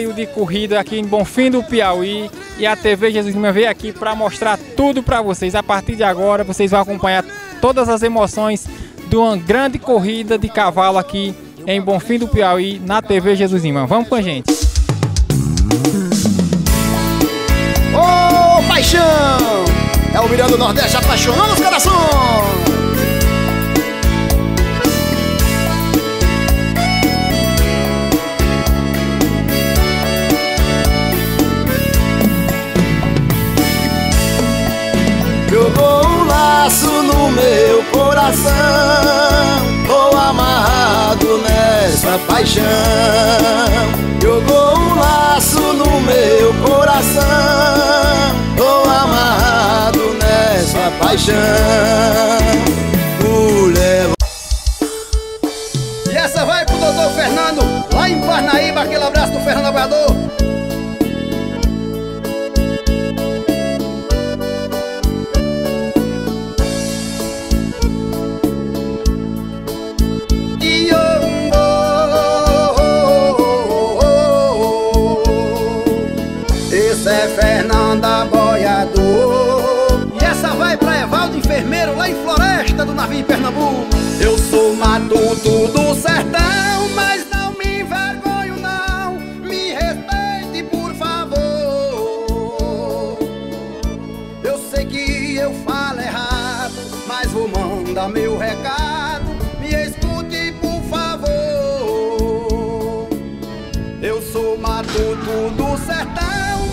passeio de corrida aqui em Bonfim do Piauí. E a TV Jesus Lima veio aqui para mostrar tudo para vocês. A partir de agora vocês vão acompanhar todas as emoções de uma grande corrida de cavalo aqui em Bonfim do Piauí na TV Jesus Lima. Vamos com a gente. Ô, paixão! É o Miranda do Nordeste apaixonando os corações! Jogou um laço no meu coração, tô amarrado nessa paixão. Jogou um laço no meu coração, tô amarrado nessa paixão. Mulher. E essa vai pro doutor Fernando, lá em Parnaíba, aquele abraço do Fernando Aguador. Fernanda Boiador. E essa vai pra Evaldo Enfermeiro, lá em Floresta do Navio, em Pernambuco. Eu sou matuto do sertão, mas não me envergonho não. Me respeite, por favor. Eu sei que eu falo errado, mas vou mandar meu recado. Me escute, por favor. Eu sou matuto do sertão,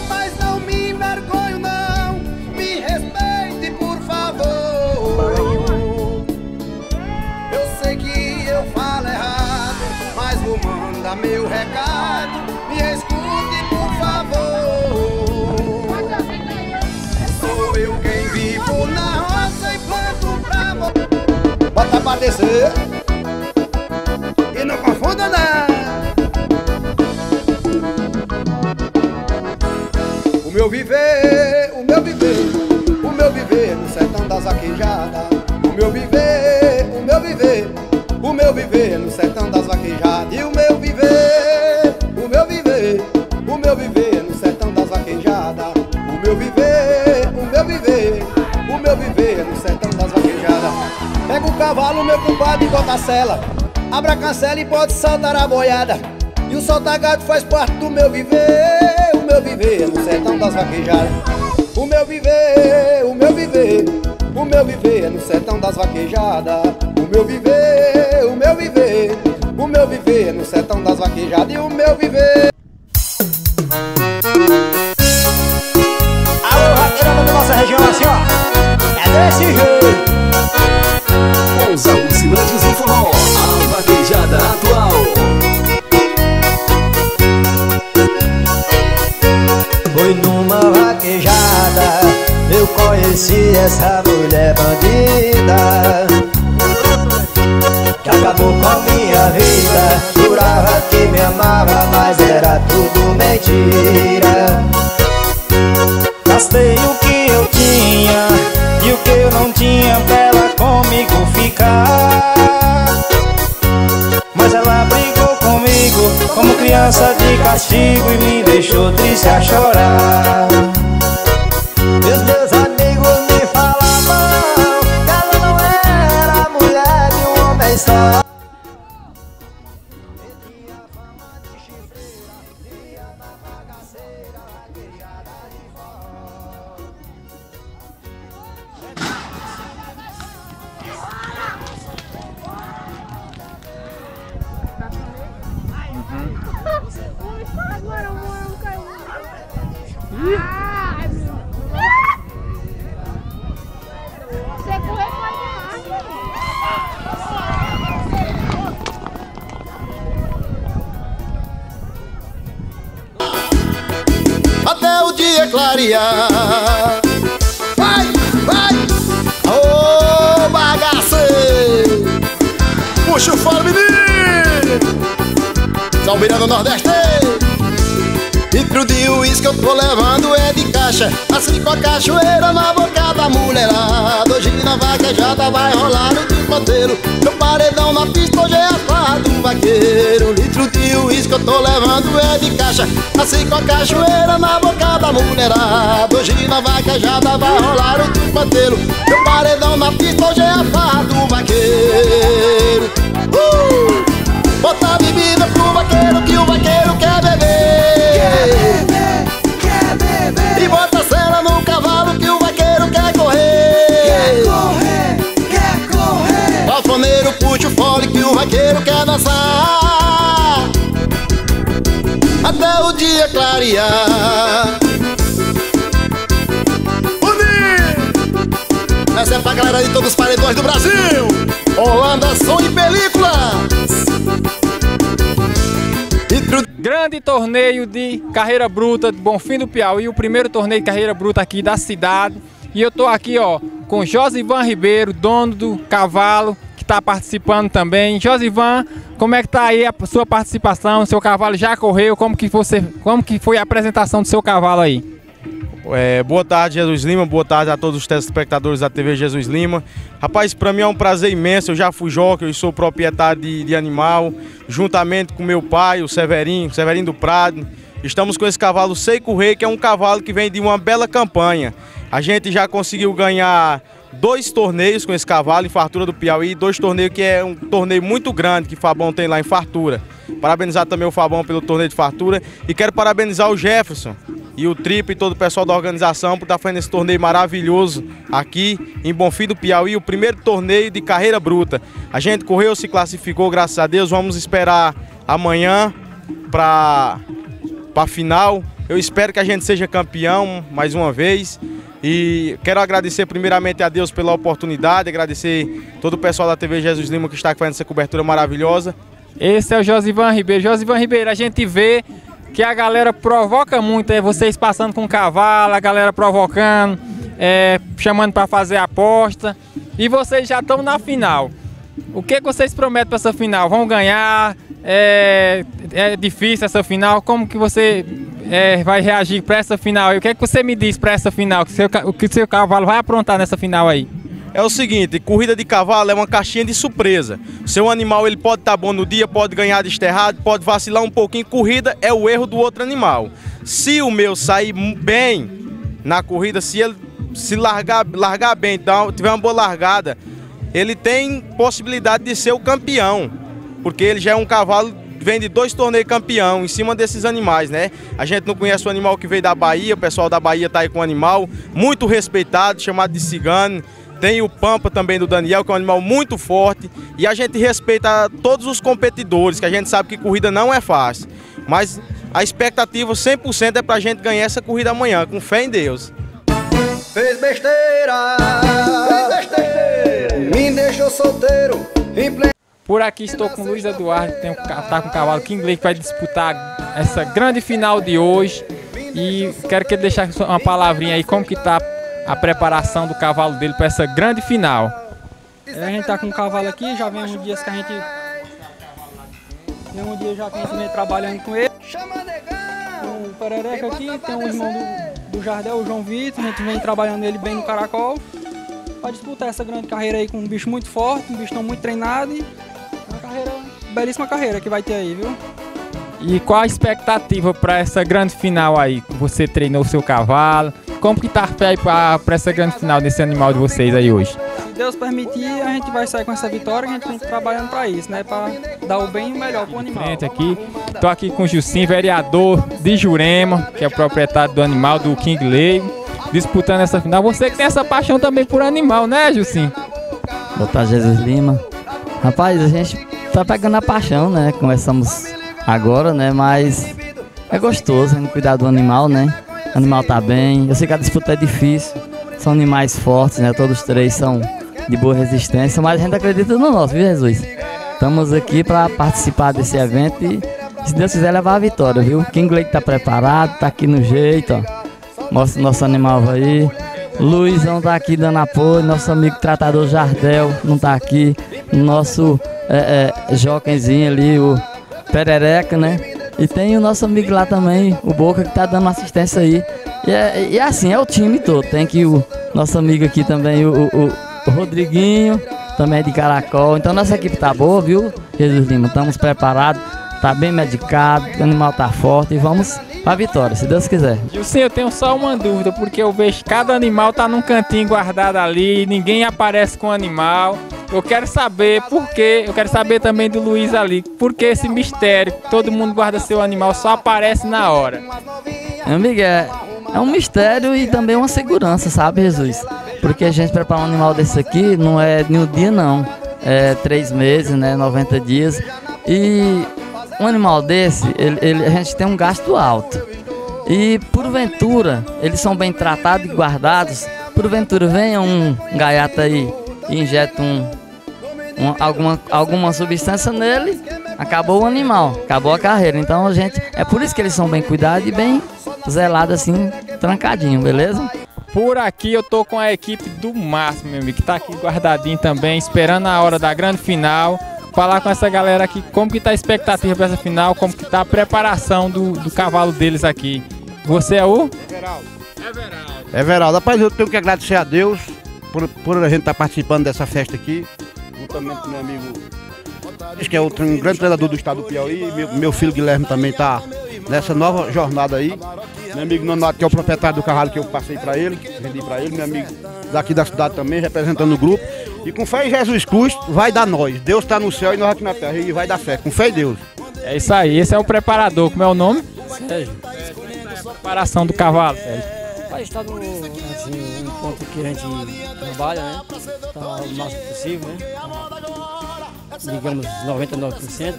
meu recado, me escute, por favor. Sou eu quem vivo na roça e planto pra morrer. Bota pra descer e não confunda não. O meu viver, o meu viver, o meu viver no sertão das vaquejadas. O meu viver, o meu viver, o meu viver no sertão das vaquejadas. E o meu viver, o meu viver, o meu viver no sertão das vaquejadas. O meu viver, o meu viver, o meu viver no sertão das vaquejadas. Pega o cavalo, meu compadre, e bota a sela. Abra a cancela e pode saltar a boiada. E o solta-gato faz parte do meu viver. O meu viver no sertão das vaquejadas. O meu viver, o meu viver, o meu viver no sertão das vaquejadas. O meu viver, o meu viver, o meu viver no sertão das vaquejadas. E o meu viver. Alô, vaqueirada da nossa região, assim ó, é desse jeito. Os alucinantes do forró, a vaquejada atual. Foi numa vaquejada, eu conheci essa mulher bandida, que acabou com a minha vida. Jurava que me amava, mas era tudo mentira. Gastei o que eu tinha e o que eu não tinha pra ela comigo ficar. Mas ela brigou comigo como criança de castigo e me deixou triste a chorar. Meus amigos me falavam que ela não era a mulher de um homem só. Até o dia clarear. Vai, vai, ô bagaceiro. Puxa o fora, menino. São Miranda do Nordeste. Litro de uísque eu tô levando é de caixa, assim com a cachoeira na boca da mulherada. Hoje na vaquejada vai rolar no ponteiro. Meu paredão na pista hoje é a farra do vaqueiro. Litro de uísque eu tô tô levando é de caixa. Assim com a cachoeira na boca da mulherada. Hoje na vaquejada vai rolar o tupanteiro. Meu paredão na pista hoje é a farra do vaqueiro. Bota a bebida pro vaqueiro que o vaqueiro quer beber. Quer beber. E bota a cena no cavalo que o vaqueiro quer correr. Quer correr. O alfaneiro puxa o fole que o vaqueiro quer dançar até o dia clarear. Essa é pra galera de todos os paredões do Brasil. Holanda, som e película. Grande torneio de carreira bruta de Bonfim do Piauí, o primeiro torneio de carreira bruta aqui da cidade. E eu tô aqui, ó, com Josivan Ribeiro, dono do cavalo, que tá participando também. Josivan, como é que tá aí a sua participação? O seu cavalo já correu? Como que foi a apresentação do seu cavalo aí? Boa tarde, Jesus Lima, boa tarde a todos os telespectadores da TV Jesus Lima. Rapaz, para mim é um prazer imenso, eu já fui jockey, eu sou proprietário de animal, juntamente com meu pai, o Severinho do Prado. Estamos com esse cavalo Seiko Rei, que é um cavalo que vem de uma bela campanha. A gente já conseguiu ganhar 2 torneios com esse cavalo em Fartura do Piauí, 2 torneios que é um torneio muito grande que o Fabão tem lá em Fartura. Parabenizar também o Fabão pelo torneio de Fartura e quero parabenizar o Jefferson e o Trip e todo o pessoal da organização por estar fazendo esse torneio maravilhoso aqui em Bonfim do Piauí, o primeiro torneio de carreira bruta. A gente correu, se classificou, graças a Deus. Vamos esperar amanhã para a final. Eu espero que a gente seja campeão mais uma vez. E quero agradecer primeiramente a Deus pela oportunidade, agradecer todo o pessoal da TV Jesus Lima que está fazendo essa cobertura maravilhosa. Esse é o Josivan Ribeiro. Josivan Ribeiro, a gente vê que a galera provoca muito, vocês passando com o cavalo, a galera provocando, chamando para fazer aposta, e vocês já estão na final. O que vocês prometem para essa final? Vão ganhar? É difícil essa final? Como que você vai reagir para essa final? E o que você me diz para essa final? O que o seu cavalo vai aprontar nessa final aí? É o seguinte, corrida de cavalo é uma caixinha de surpresa. Seu animal ele pode estar bom no dia, pode ganhar desterrado, pode vacilar um pouquinho. Corrida é o erro do outro animal. Se o meu sair bem na corrida, se ele se largar bem, então, tiver uma boa largada, ele tem possibilidade de ser o campeão. Porque ele já é um cavalo que vem de 2 torneios campeão em cima desses animais, né? A gente não conhece o animal que veio da Bahia, o pessoal da Bahia está aí com um animal muito respeitado, chamado de cigano. Tem o Pampa também do Daniel, que é um animal muito forte. E a gente respeita todos os competidores, que a gente sabe que corrida não é fácil. Mas a expectativa 100% é pra gente ganhar essa corrida amanhã, com fé em Deus. Fez besteira, me deixou solteiro. Por aqui estou com o Luiz Eduardo, que tá com o cavalo King Lake, que vai disputar essa grande final de hoje. E quero que ele deixe uma palavrinha aí, como que tá a preparação do cavalo dele para essa grande final. A gente tá com o cavalo aqui, já vem uns dias que a gente... Tem um dia já que a gente vem trabalhando com ele. O Perereca aqui, tem um irmão do Jardel, o João Vitor, a gente vem trabalhando ele bem no caracol. Para disputar essa grande carreira aí com um bicho muito forte, um bicho não muito treinado e uma carreira, belíssima carreira que vai ter aí, viu? E qual a expectativa para essa grande final aí? Você treinou o seu cavalo? Como que tá aí para essa grande final desse animal de vocês aí hoje? Se Deus permitir, a gente vai sair com essa vitória, a gente vem trabalhando para isso, né? Para dar o bem e o melhor pro animal. Aqui, tô aqui com o Jusim, vereador de Jurema, que é proprietário do animal, do King Lake, disputando essa final. Você que tem essa paixão também por animal, né, Jusim? Boa tarde, Jesus Lima. Rapaz, a gente tá pegando a paixão, né? Começamos agora, né? Mas é gostoso a gente cuidar do animal, né? O animal tá bem. Eu sei que a disputa é difícil. São animais fortes, né? Todos 3 são de boa resistência, mas a gente acredita no nosso, viu, Jesus? Estamos aqui para participar desse evento e, se Deus quiser, levar a vitória, viu? King Lake tá preparado, tá aqui no jeito, ó. Mostra o nosso animal aí. Luizão tá aqui dando apoio. Nosso amigo tratador Jardel não tá aqui. Nosso joquenzinho ali, o Perereca, né? E tem o nosso amigo lá também, o Boca, que tá dando assistência aí. E assim, é o time todo. Tem aqui o nosso amigo aqui também, o Rodriguinho, também é de Caracol. Então nossa equipe tá boa, viu, Jesus Lima? Estamos preparados. tá bem medicado, o animal tá forte e vamos pra vitória, se Deus quiser. Gilson, eu tenho só uma dúvida, porque eu vejo que cada animal tá num cantinho guardado ali, ninguém aparece com o animal. Eu quero saber por quê, eu quero saber também do Luiz ali, por que esse mistério, todo mundo guarda seu animal, só aparece na hora. Meu amigo, é um mistério e também uma segurança, sabe, Jesus? Porque a gente preparar um animal desse aqui não é de um dia não, é 3 meses, né, 90 dias. E um animal desse, a gente tem um gasto alto. E porventura, eles são bem tratados e guardados, porventura venha um gaiato aí e injeta alguma substância nele, acabou o animal, acabou a carreira. Então a gente, é por isso que eles são bem cuidados e bem zelados assim, trancadinho, beleza? Por aqui eu tô com a equipe do Máximo, meu amigo, que tá aqui guardadinho também, esperando a hora da grande final. Falar com essa galera aqui, como que tá a expectativa para essa final, como que tá a preparação do cavalo deles aqui. Você é o? Everaldo, rapaz, eu tenho que agradecer a Deus por a gente estar participando dessa festa aqui, juntamente com meu amigo, que é um grande treinador do estado do Piauí, meu filho Guilherme também está nessa nova jornada aí. Meu amigo Nonato, que é o proprietário do cavalo que eu passei para ele, vendi para ele, meu amigo daqui da cidade também, representando o grupo. E com fé em Jesus Cristo, vai dar nós. Deus está no céu e nós aqui na terra, e vai dar fé, com fé em Deus. É isso aí, esse é o preparador, como é o nome? Sérgio. Preparação do cavalo, Sérgio. Está no assim, um ponto que a gente trabalha, né? Tá o máximo possível, né? Digamos 99%.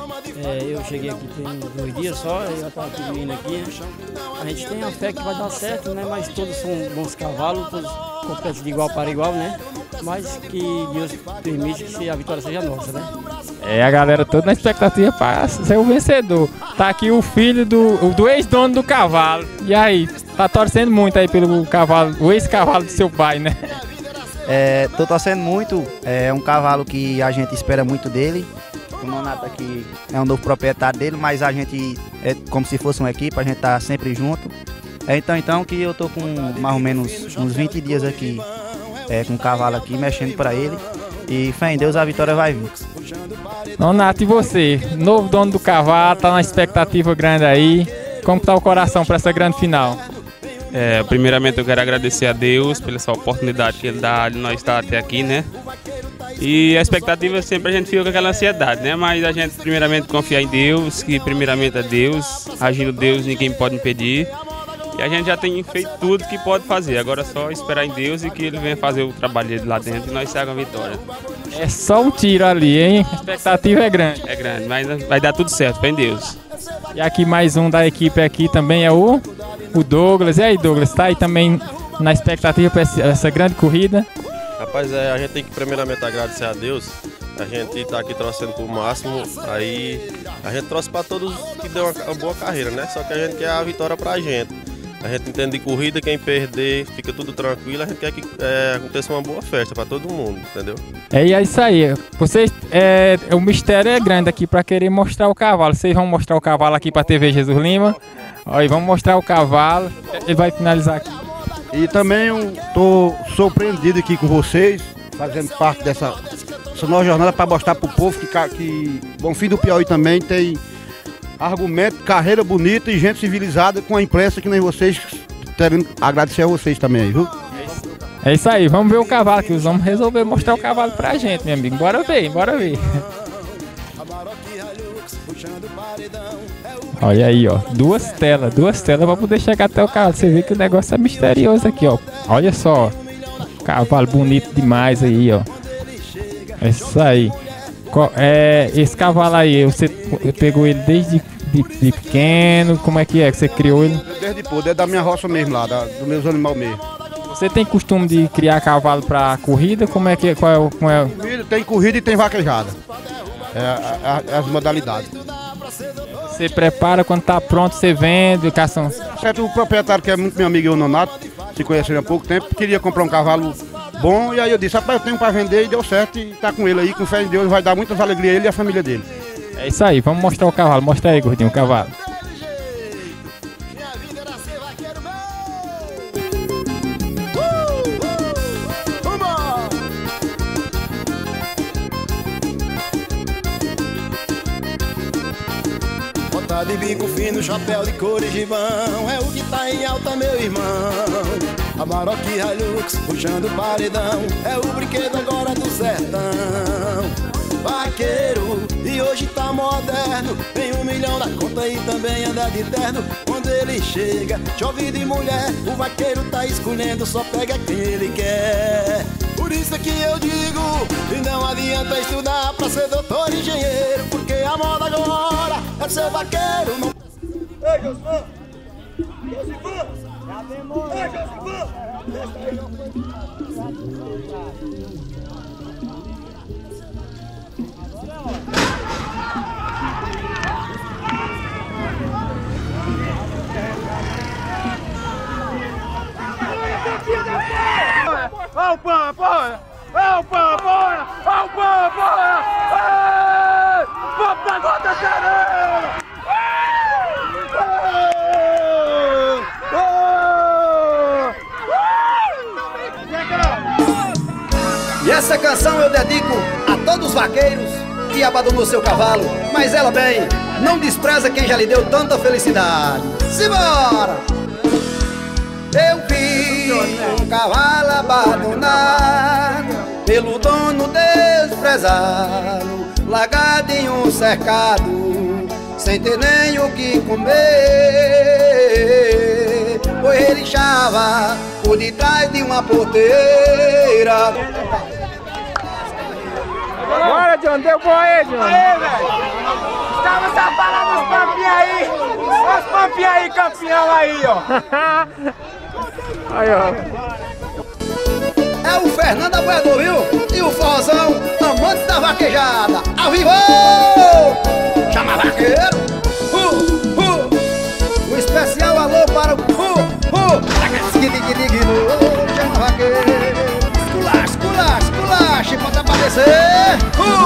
Eu cheguei aqui tem 2 dias só, eu já estava vindo aqui, né? A gente tem a fé que vai dar certo, né? Mas todos são bons cavalos, todos competem de igual para igual, né? Mas que Deus permite que a vitória seja nossa, né? É, a galera toda na expectativa para ser o vencedor. Tá aqui o filho do ex-dono do cavalo. E aí, tá torcendo muito aí pelo cavalo, o ex-cavalo do seu pai, né? Tô torcendo muito, é um cavalo que a gente espera muito dele. O Nonato aqui é um novo proprietário dele, mas a gente é como se fosse uma equipe, a gente tá sempre junto. Então que eu tô com mais ou menos uns 20 dias aqui, com o cavalo aqui, mexendo para ele. E fé em Deus, a vitória vai vir. Nonato, e você? Novo dono do cavalo, tá na expectativa grande aí. Como tá o coração para essa grande final? Primeiramente eu quero agradecer a Deus pela essa oportunidade que Ele dá de nós estar até aqui, né? E a expectativa sempre a gente fica com aquela ansiedade, né? Mas a gente primeiramente confia em Deus, que primeiramente é Deus, agindo Deus ninguém pode impedir. E a gente já tem feito tudo que pode fazer, agora é só esperar em Deus e que Ele venha fazer o trabalho dele lá dentro e nós saímos a vitória. É só um tiro ali, hein? A expectativa é grande. É grande, mas vai dar tudo certo, fé em Deus. E aqui mais um da equipe aqui também é o Douglas. E aí, Douglas, tá aí também na expectativa para essa grande corrida? Rapaz, a gente tem que primeiramente agradecer a Deus. A gente tá aqui torcendo pro máximo, aí a gente torce para todos que deu uma boa carreira, né? Só que a gente quer a vitória pra gente. A gente entende de corrida, quem perder fica tudo tranquilo, a gente quer que aconteça uma boa festa para todo mundo, entendeu? É isso aí. Vocês, o mistério é grande aqui para querer mostrar o cavalo. Vocês vão mostrar o cavalo aqui para a TV Jesus Lima. Aí vamos mostrar o cavalo. Ele vai finalizar aqui. E também eu tô surpreendido aqui com vocês, fazendo parte dessa nova jornada para mostrar para o povo que Bonfim do Piauí também tem argumento, carreira bonita e gente civilizada com a imprensa que nem vocês. Quero agradecer a vocês também aí, viu? É isso aí, vamos ver o cavalo que os homens resolveram mostrar o cavalo pra gente, meu amigo. Bora ver, bora ver. Olha aí, ó, duas telas pra poder chegar até o cavalo. Você vê que o negócio é misterioso aqui, ó. Olha só, cavalo bonito demais aí, ó. É isso aí. Esse cavalo aí, você pegou ele desde de pequeno? Como é que você criou ele? Desde poder, é da minha roça mesmo lá, dos meus animais mesmo. Você tem costume de criar cavalo para corrida? Como é que qual é? Tem corrida e tem vaquejada. As modalidades. Você prepara quando tá pronto, você vende, cação. Certo, o proprietário que é muito meu amigo, o Nonato, se conheceram há pouco tempo, queria comprar um cavalo bom, e aí eu disse, rapaz, eu tenho para vender, e deu certo, e tá com ele aí, com fé em Deus, vai dar muitas alegrias a ele e a família dele. É isso aí, vamos mostrar o cavalo, mostra aí, gordinho, o cavalo. bico fino, chapéu de cores de vão. É o que tá em alta, meu irmão. A Maroc Hilux puxando o paredão. É o brinquedo agora do sertão. Vaqueiro, e hoje tá moderno. Tem 1 milhão na conta e também anda de terno. Quando ele chega, chove de mulher. O vaqueiro tá escolhendo, só pega quem ele quer. Por isso é que eu digo, e não adianta estudar pra ser doutor e engenheiro, porque a moda agora é ser vaqueiro. Não... Ei, Josifã! Josifã! Ei, Josifã! Olha o pão, porra! Olha o pão, porra! Olha o pão, porra! Vamos pra gota, caramba! E essa canção eu dedico a todos os vaqueiros que abandonou seu cavalo, mas ela bem, não despreza quem já lhe deu tanta felicidade. Simbora! Eu vi um cavalo abandonado pelo dono desprezado, largado em um cercado, sem ter nem o que comer, pois ele estava por detrás de uma porteira. Bora, John, deu boa aí, John. Aí, velho. Estamos só falando dos pampinhos aí. Os pampinhos aí, campeão aí, ó. Aí, ó. É o Fernando Aboiador, viu? E o Forrozão, amantes da vaquejada. Ao vivo! Chama vaqueiro! Um especial alô para o chama vaqueiro! Esculache, pode aparecer!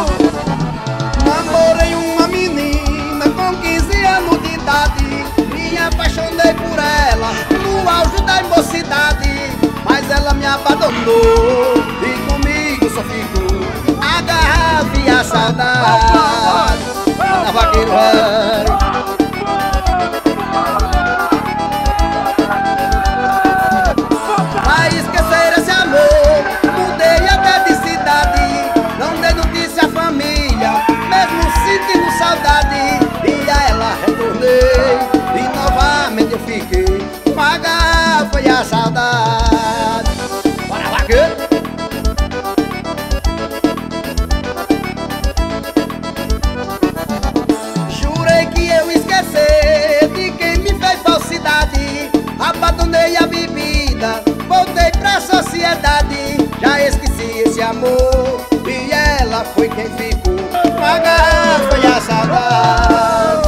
Namorei uma menina com 15 anos de idade. Me apaixonei por ela no auge da mocidade, mas ela me abandonou e comigo só ficou a garrafa e a saudade. Manda vaqueiro, pra esquecer esse amor, mudei até de cidade. Não dei notícia à família, mesmo sentindo saudade. E a ela retornei e novamente eu fiquei com a garrafa e a saudade. Bora, vaqueiro! Jurei que eu esqueci de quem me fez falsidade. Abandonei a bebida, voltei pra sociedade. Já esqueci esse amor e ela foi quem ficou com a garrafa e a saudade.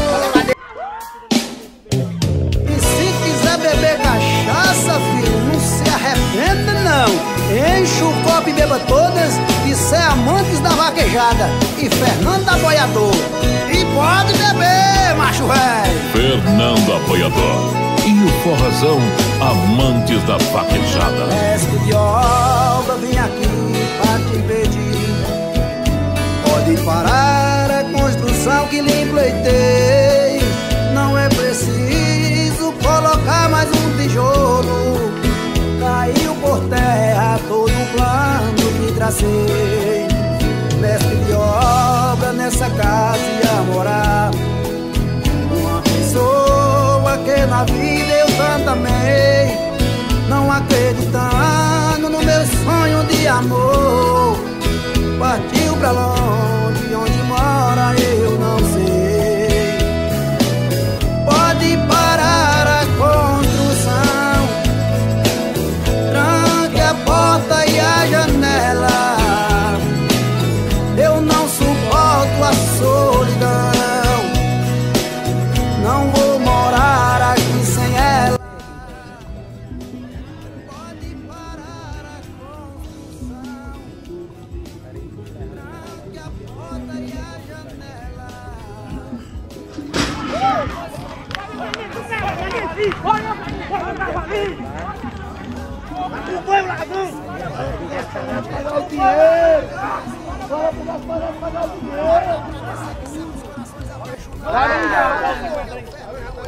E se quiser beber cachaça, filho, não se arrependa não. Enche o copo e beba todas, que cê é amantes da vaquejada e Fernando Aboiador. E pode beber, macho velho. Fernando Aboiador e o Forrozão, amantes da vaquejada. Mestre de obra, vim aqui pra te pedir. Pode parar a construção que lhe pleitei. Não é preciso colocar mais um tijolo. Caiu por terra todo o plano que tracei. Mestre de obra, nessa casa ia morar uma pessoa que na vida eu tanto amei. Não acreditando no meu sonho de amor, partiu pra longe, onde mora eu não sei. Pode parar a construção, tranque a porta e a janela. Eu não suporto a solidão, não vou morar aqui sem ela.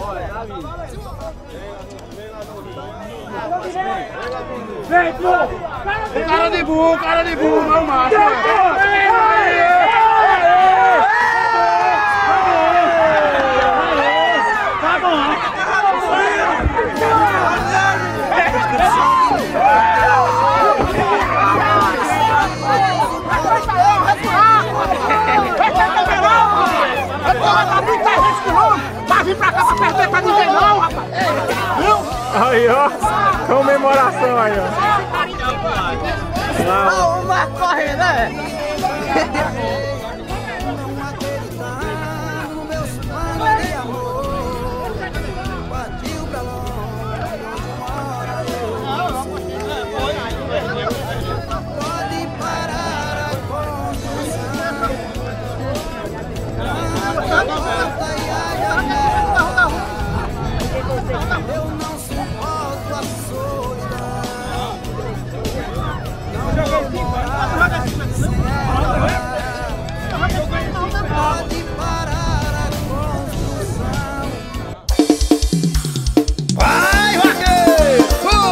Vem, pô! Cara de burro, não macho! Tá bom! Vai vir pra cá pra perder pra ninguém não, rapaz! Viu? Aí, ó. Comemoração aí, ó. Vai correr, né? Vai, vaqueiro!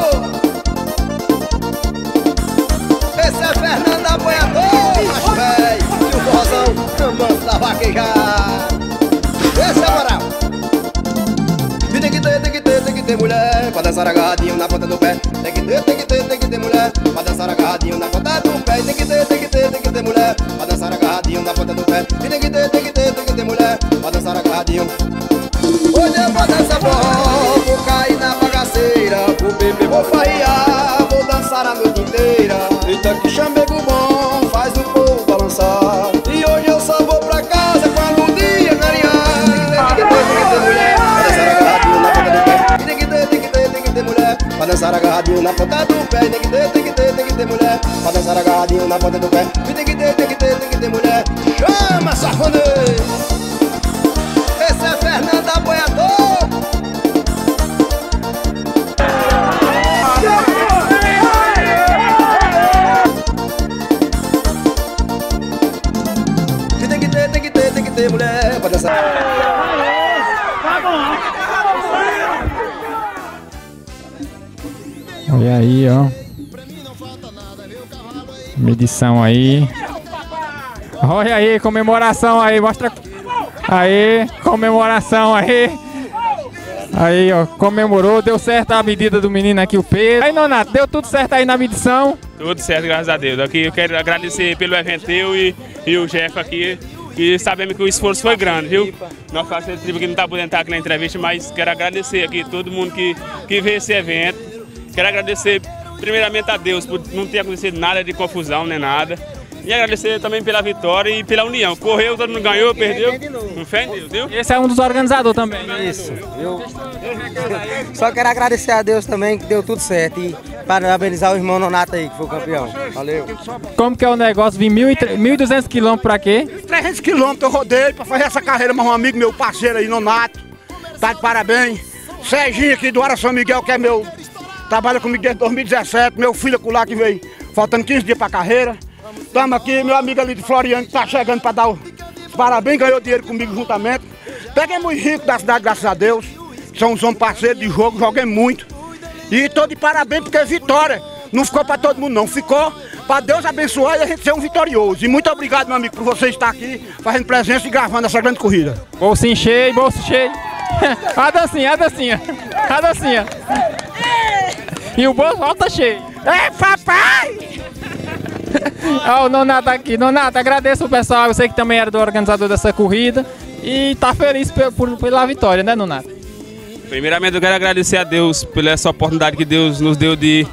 Esse é Fernando Apoiador, macho velho, e o forrozão camando da vaquejada. Esse é a moral. E tem que ter mulher pra dançar agarradinho na ponta do pé. Tem que ter mulher pra dançar agarradinho na ponta do pé. Tem que ter mulher pra dançar agarradinho na ponta do pé. E tem que ter mulher pra dançar agarradinho. Hoje eu vou dançar forró, vou cair na bagaceira, vou beber, vou farrear, vou dançar a noite inteira. Eita que chamego bom, faz o povo balançar. E hoje eu só vou pra casa com a luzinha clarear. Tem que ter mulher pra dançar agarradinho na ponta do pé. Tem que ter mulher pra dançar agarradinho na ponta do pé. Tem que ter mulher pra dançar agarradinho na ponta do pé. E tem que ter mulher. Chama, safoneiro! Esse é Fernando Apoiador. Tem que ter mulher pra dançar. Olha aí, ó. Medição aí. Olha aí, comemoração aí, mostra. Aí, comemoração aí. Aí, ó, comemorou, deu certo a medida do menino aqui, o Pedro. Aí, Nonato, deu tudo certo aí na medição? Tudo certo, graças a Deus. Aqui eu quero agradecer pelo evento teu e o Jeff aqui. E sabemos que o esforço foi grande, viu? Nós fazemos tribo que não está podendo estar aqui na entrevista, mas quero agradecer aqui todo mundo que veio esse evento. Quero agradecer primeiramente a Deus por não ter acontecido nada de confusão nem nada. E agradecer também pela vitória e pela união. Correu, todo mundo ganhou, perdeu. Com fé em Deus, viu? Esse é um dos organizadores também. Isso. Só quero agradecer a Deus também que deu tudo certo. E parabenizar o irmão Nonato aí, que foi o campeão. Valeu. Como que é o negócio? Vim 1.200 quilômetros pra quê? 300 quilômetros eu rodei pra fazer essa carreira, mas um amigo meu, parceiro aí, Nonato, tá de parabéns. Serginho aqui do Ara São Miguel, que é meu, trabalha comigo desde 2017, meu filho lá que veio faltando 15 dias pra carreira. Estamos aqui, meu amigo ali de Floriano, que tá chegando para dar os parabéns, ganhou dinheiro comigo juntamente. Peguei muito rico da cidade, graças a Deus. São uns homens parceiros de jogo, joguei muito. E tô de parabéns porque vitória não ficou para todo mundo não, ficou para Deus abençoar e a gente ser um vitorioso. E muito obrigado, meu amigo, por você estar aqui fazendo presença e gravando essa grande corrida. Bolsinho cheio, bolso cheio. A dancinha, a dancinha, a dancinha. E o bolso volta cheio. É, papai! Ó, o Nonato aqui. Nonato, agradeço o pessoal. Eu sei que também era do organizador dessa corrida. E tá feliz pela vitória, né, Nonato? Primeiramente eu quero agradecer a Deus pela essa oportunidade que Deus nos deu de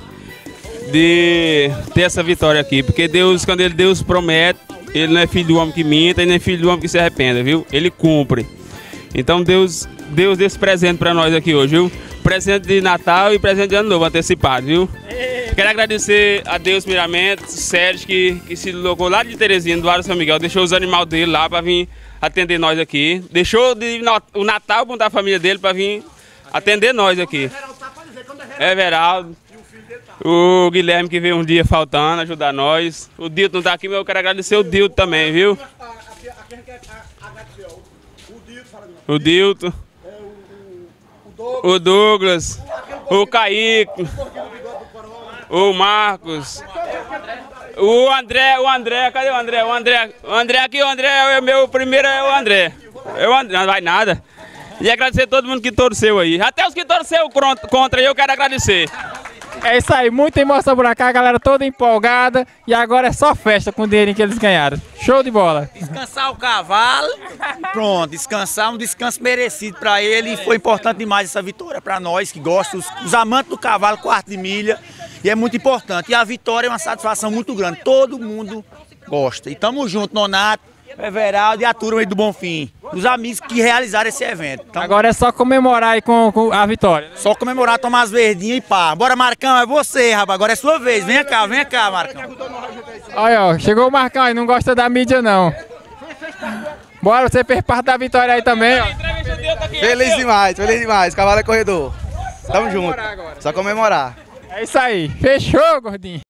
ter essa vitória aqui. Porque Deus, quando Deus promete, Ele não é filho do homem que minta e nem filho do homem que se arrependa, viu? Ele cumpre. Então Deus deu esse presente pra nós aqui hoje, viu? Presente de Natal e presente de Ano Novo antecipado, viu? Quero agradecer a Deus primeiramente, o Sérgio que se deslocou lá de Terezinha, do Ara São Miguel, deixou os animais dele lá para vir atender nós aqui. Deixou o Natal para a família dele para vir atender nós aqui. Everaldo, o Guilherme que veio um dia faltando, ajudar nós. O Dilton não está aqui, mas eu quero agradecer o Dilton também, viu? O Dilton. o Douglas, o Kaique, o Marcos, o André, cadê o André? O André aqui, o André é meu primeiro, é o André. Não vai nada. E agradecer a todo mundo que torceu aí. Até os que torceu contra eu quero agradecer. É isso aí, muita emoção por cá, a galera toda empolgada. E agora é só festa com o dinheirinho que eles ganharam. Show de bola. Descansar o cavalo, pronto, descansar, um descanso merecido para ele. E foi importante demais essa vitória para nós que gostamos, os amantes do cavalo, quarto de milha. E é muito importante. E a vitória é uma satisfação muito grande, todo mundo gosta. E tamo junto, Nonato, Everaldo e a turma aí do Bonfim, os amigos que realizaram esse evento. Então, agora é só comemorar aí com a vitória. Né? Só comemorar, tomar as verdinhas e pá. Bora, Marcão, é você, rapaz. Agora é sua vez. Vem cá, Marcão. Olha, ó, chegou o Marcão aí, não gosta da mídia, não. Bora, você fez parte da vitória aí também, ó. Feliz demais. Cavalo é corredor. Tamo junto. Só comemorar. É isso aí. Fechou, gordinho.